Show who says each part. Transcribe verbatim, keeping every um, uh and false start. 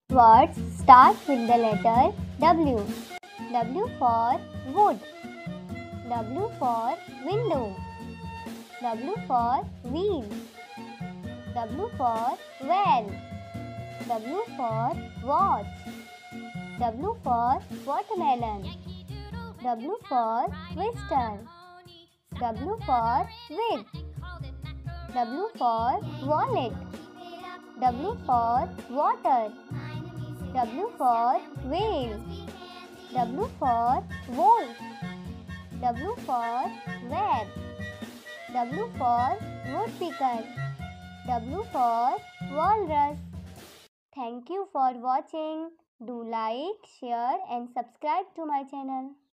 Speaker 1: Words start with the letter W. W for wood. W for window. W for wheel. W for well. W for watch. W for watermelon. W for twister. W for wig. W for wallet. W for water. W for whale. W for wolf. W for web. W for woodpecker. W for walrus. Thank you for watching. Do like, share and subscribe to my channel.